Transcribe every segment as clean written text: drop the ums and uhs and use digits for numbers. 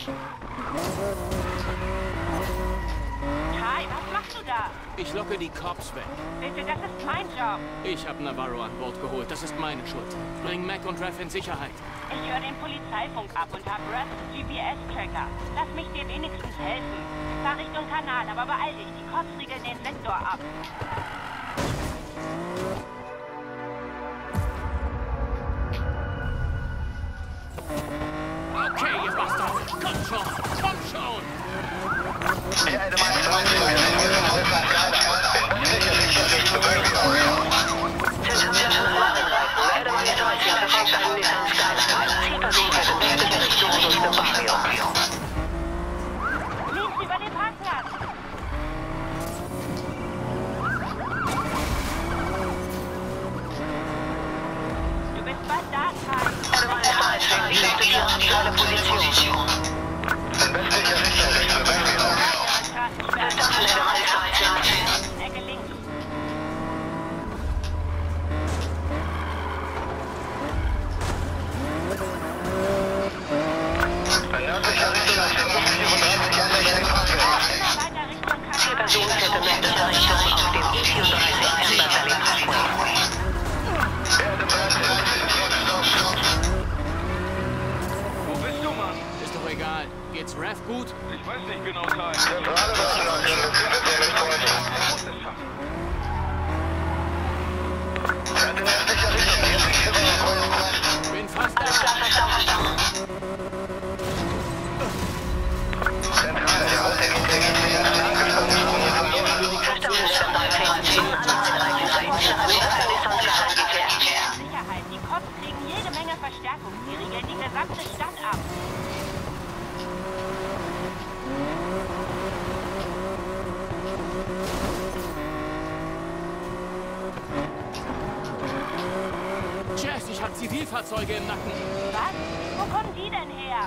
Kai, was machst du da? Ich locke die Cops weg. Bitte, das ist mein Job. Ich habe Navarro an Bord geholt. Das ist meine Schuld. Bring Mac und Rev in Sicherheit. Ich höre den Polizeifunk ab und habe Russ GPS-Tracker. Lass mich dir wenigstens helfen. Fahr Richtung Kanal, aber beeil dich. Die Cops riegeln den Sektor ab. Okay, ihr Bastard. Kommt schon. Kommt schon. Links über den Parkplatz. Du bist bald da, Kai. Ecke links. Weiter Richtung Wo bist du, Mann? Ist doch egal. Geht's Rev gut? Ich weiß nicht genau, Kai. Bin fast da. Sicherheit. Die Cops kriegen jede Menge Verstärkung. Die riegeln die gesamte Stadt ab. Jess, ich hab Zivilfahrzeuge im Nacken. Was? Wo kommen die denn her?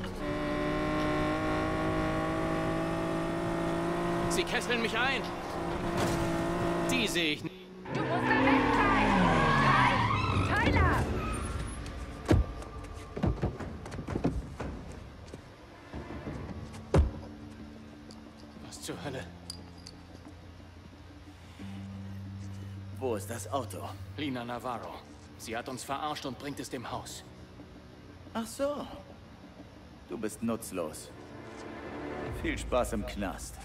Sie kesseln mich ein. Die sehe ich nicht. Du musst da weg, Kai! Tyler! Was zur Hölle? Wo ist das Auto? Lina Navarro. Sie hat uns verarscht und bringt es dem Haus. Ach so. Du bist nutzlos. Viel Spaß im Knast.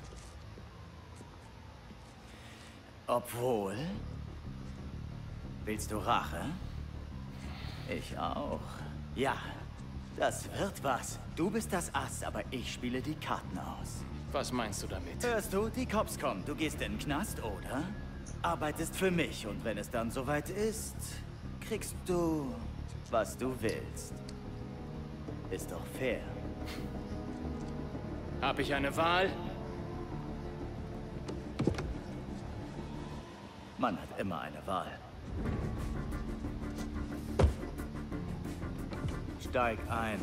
Obwohl... Willst du Rache? Ich auch. Ja, das wird was. Du bist das Ass, aber ich spiele die Karten aus. Was meinst du damit? Hörst du, die Cops kommen. Du gehst in den Knast, oder? Arbeitest für mich und wenn es dann soweit ist, kriegst du, was du willst. Ist doch fair. Hab ich eine Wahl? Man hat immer eine Wahl. Steig ein.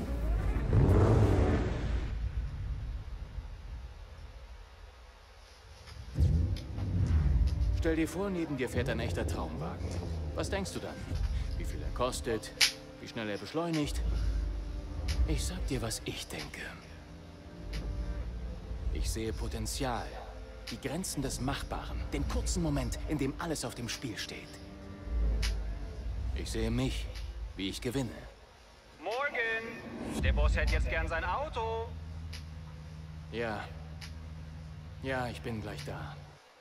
Stell dir vor, neben dir fährt ein echter Traumwagen. Was denkst du dann? Wie viel er kostet? Wie schnell er beschleunigt? Ich sag dir, was ich denke. Ich sehe Potenzial. Die Grenzen des Machbaren. Den kurzen Moment, in dem alles auf dem Spiel steht. Ich sehe mich, wie ich gewinne. Morgen! Der Boss hätte jetzt gern sein Auto. Ja. Ja, ich bin gleich da.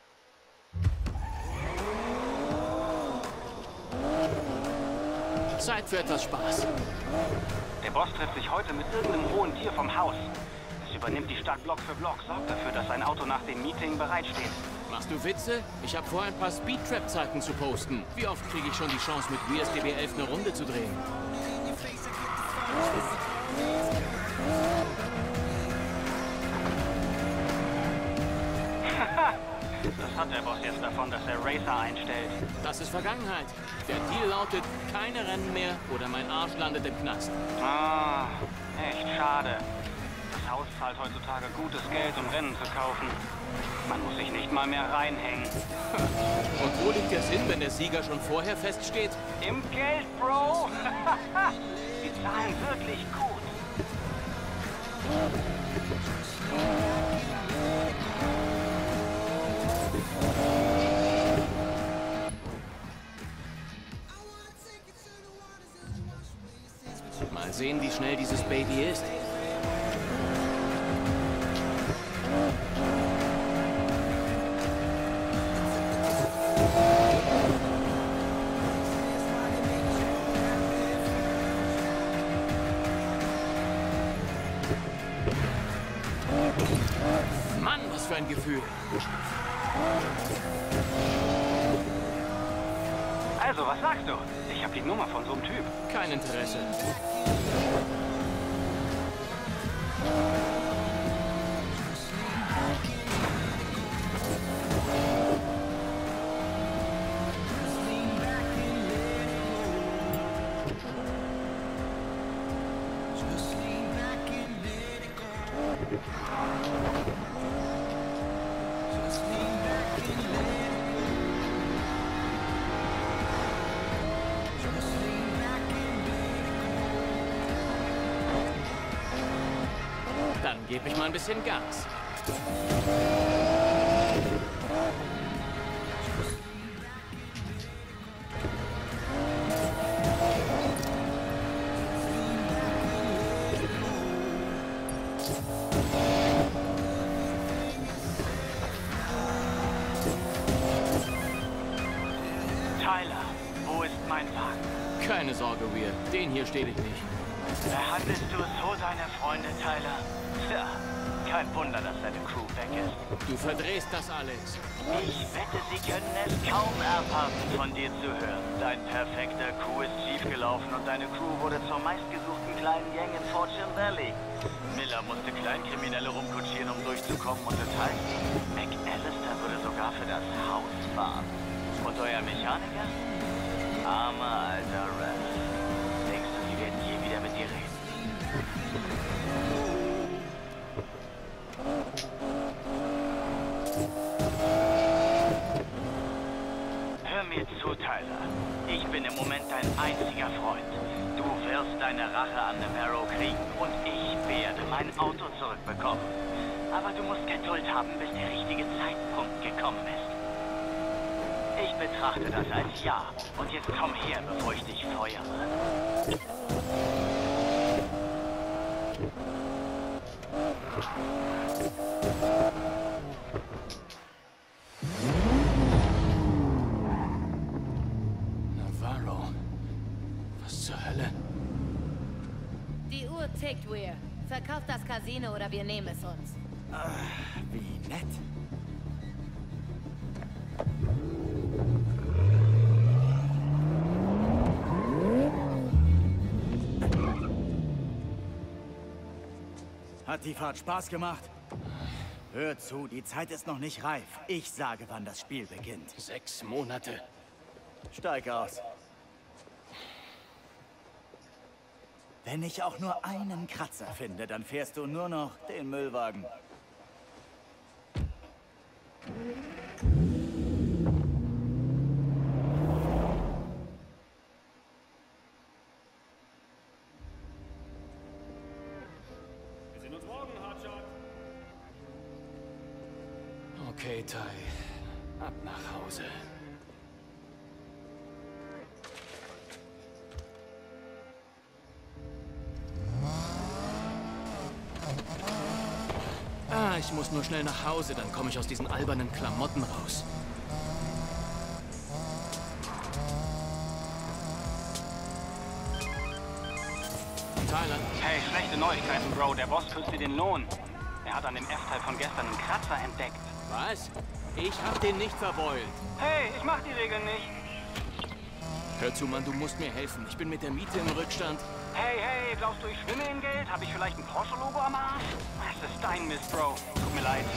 Zeit für etwas Spaß. Der Boss trifft sich heute mit irgendeinem hohen Tier vom Haus. Es übernimmt die Stadt Block für Block, sorgt dafür, dass sein Auto nach dem Meeting bereitsteht. Machst du Witze? Ich habe vor, ein paar Speedtrap-Zeiten zu posten. Wie oft kriege ich schon die Chance, mit WSDB 11 eine Runde zu drehen? Das hat der Boss jetzt davon, dass er Racer einstellt. Das ist Vergangenheit. Der Deal lautet, keine Rennen mehr oder mein Arsch landet im Knast. Ah, echt schade. Das Haus zahlt heutzutage gutes Geld, um Rennen zu kaufen. Man muss sich nicht mal mehr reinhängen. Und wo liegt der Sinn, wenn der Sieger schon vorher feststeht? Im Geld, Bro! Die zahlen wirklich gut. Mal sehen, wie schnell dieses Baby ist. Mann, was für ein Gefühl. Also, was sagst du? Ich habe die Nummer von so einem Typ. Kein Interesse. Dann gebe ich mal ein bisschen Gas. Tyler, wo ist mein Wagen? Keine Sorge, Weir. Den hier stehle ich nicht. Behandelst du so deine Freunde, Tyler? Tja, kein Wunder, dass deine Crew weg ist. Du verdrehst das, Alex. Ich wette, sie können es kaum erwarten, von dir zu hören. Dein perfekter Coup ist schiefgelaufen und deine Crew wurde zur meistgesuchten kleinen Gang in Fortune Valley. Miller musste Kleinkriminelle rumkutschieren, um durchzukommen, und das heißt, McAllister würde sogar für das Haus fahren. Und euer Mechaniker? Armer alter Ralph. Denkst du, die werden je wieder mit dir reden? Hör mir zu, Tyler. Ich bin im Moment dein einziger Freund. Du wirst deine Rache an Navarro kriegen und ich werde mein Auto zurückbekommen. Aber du musst Geduld haben, bis der richtige Zeitpunkt gekommen ist. Ich betrachte das als Ja. Und jetzt komm her, bevor ich dich feuere. Navarro. Was zur Hölle? Die Uhr tickt, Weir. Verkauft das Casino oder wir nehmen es uns. Wie nett. Hat die Fahrt Spaß gemacht? Hör zu, die Zeit ist noch nicht reif. Ich sage, wann das Spiel beginnt. 6 Monate. Steig aus. Wenn ich auch nur einen Kratzer finde, dann fährst du nur noch den Müllwagen. Wir sehen uns morgen, Hardshot. Okay, Ty. Ab nach Hause. Ich muss nur schnell nach Hause, dann komme ich aus diesen albernen Klamotten raus. Tyler. Hey, schlechte Neuigkeiten, Bro. Der Boss kürzt dir den Lohn. Er hat an dem F-Teil von gestern einen Kratzer entdeckt. Was? Ich hab den nicht verbeult. Hey, ich mach die Regeln nicht. Hör zu, Mann, du musst mir helfen. Ich bin mit der Miete im Rückstand. Hey, hey, glaubst du, ich schwimme in Geld? Habe ich vielleicht ein Porsche-Logo am Arsch? Das ist dein Mist, Bro. Tut mir leid.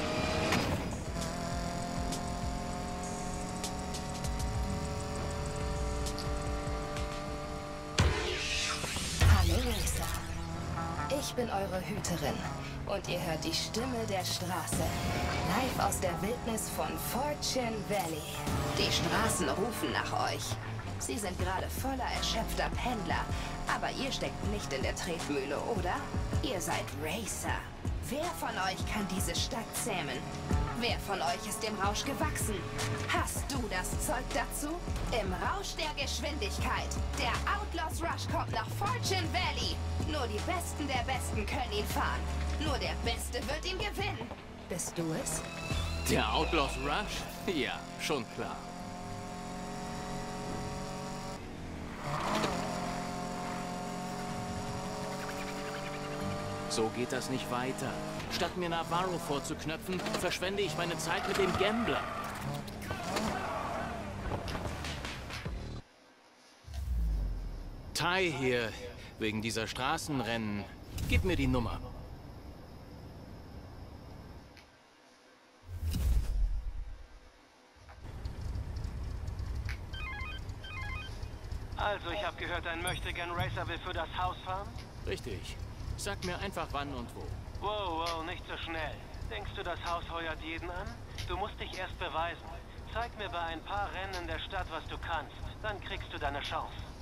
Hallo, Lisa. Ich bin eure Hüterin und ihr hört die Stimme der Straße. Live aus der Wildnis von Fortune Valley. Die Straßen rufen nach euch. Sie sind gerade voller erschöpfter Pendler. Aber ihr steckt nicht in der Tretmühle, oder? Ihr seid Racer. Wer von euch kann diese Stadt zähmen? Wer von euch ist dem Rausch gewachsen? Hast du das Zeug dazu? Im Rausch der Geschwindigkeit. Der Outlaws Rush kommt nach Fortune Valley. Nur die Besten der Besten können ihn fahren. Nur der Beste wird ihn gewinnen. Bist du es? Der Outlaws Rush? Ja, schon klar. So geht das nicht weiter. Statt mir Navarro vorzuknöpfen, verschwende ich meine Zeit mit dem Gambler. Ty hier, wegen dieser Straßenrennen. Gib mir die Nummer. Also, ich habe gehört, ein Möchtegern-Racer will für das Haus fahren? Richtig. Sag mir einfach wann und wo. Wow, wow, nicht so schnell. Denkst du, das Haus heuert jeden an? Du musst dich erst beweisen. Zeig mir bei ein paar Rennen in der Stadt, was du kannst. Dann kriegst du deine Chance.